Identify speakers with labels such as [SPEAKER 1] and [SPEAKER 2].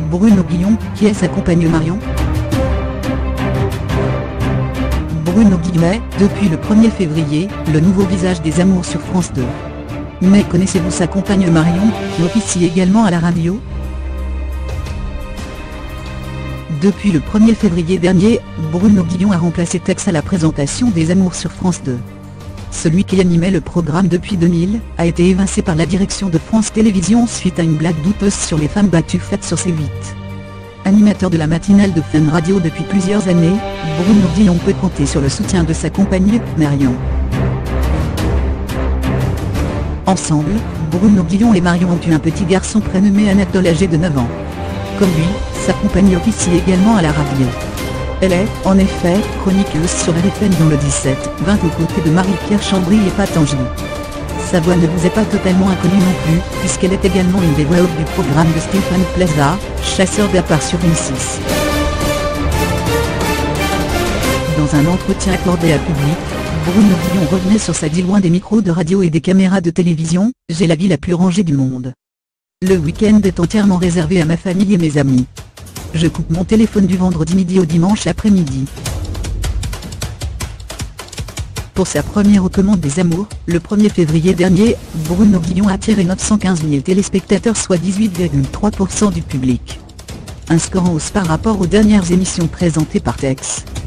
[SPEAKER 1] Bruno Guillon, qui est sa compagne Marion. Bruno Guillon est, depuis le 1er février, le nouveau visage des Amours sur France 2. Mais connaissez-vous sa compagne Marion, qui officie également à la radio? Depuis le 1er février dernier, Bruno Guillon a remplacé Tex à la présentation des Amours sur France 2. Celui qui animait le programme depuis 2000, a été évincé par la direction de France Télévisions suite à une blague douteuse sur les femmes battues faite sur C8. Animateur de la matinale de Fun Radio depuis plusieurs années, Bruno Guillon peut compter sur le soutien de sa compagne, Marion. Ensemble, Bruno Guillon et Marion ont eu un petit garçon prénommé Anatole âgé de 9 ans. Comme lui, sa compagne officie également à la radio. Elle est, en effet, chroniqueuse sur RFM dans le 17-20 aux côtés de Marie-Pierre Chambry et Patangi. Sa voix ne vous est pas totalement inconnue non plus, puisqu'elle est également une des voix off du programme de Stéphane Plaza, Chasseur d'appart sur M6. Dans un entretien accordé à Public, Bruno Guillon revenait sur sa vie loin des micros de radio et des caméras de télévision. J'ai la vie la plus rangée du monde. Le week-end est entièrement réservé à ma famille et mes amis. Je coupe mon téléphone du vendredi midi au dimanche après-midi. Pour sa première recommande des Amours, le 1er février dernier, Bruno Guillon a attiré 915 000 téléspectateurs, soit 18,3% du public. Un score en hausse par rapport aux dernières émissions présentées par Tex.